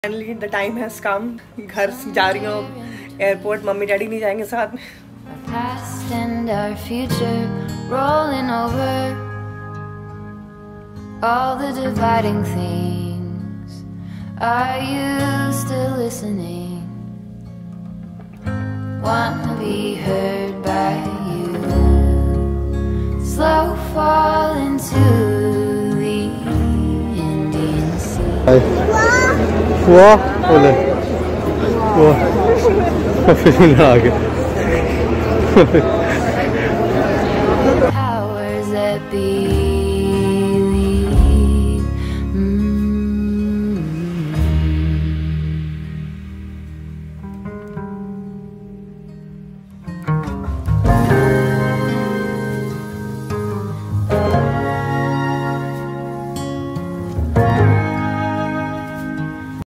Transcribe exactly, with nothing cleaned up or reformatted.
Finally the time has come. घर जा रही हूँ एयरपोर्ट, मम्मी डैडी नहीं जाएंगे साथ में। Past and our future rolling over all the dividing things. Are you still listening? Wanna be heard by you. Slow fall into the Indian Sea. Wow, olha. Wow. Fez um milagre.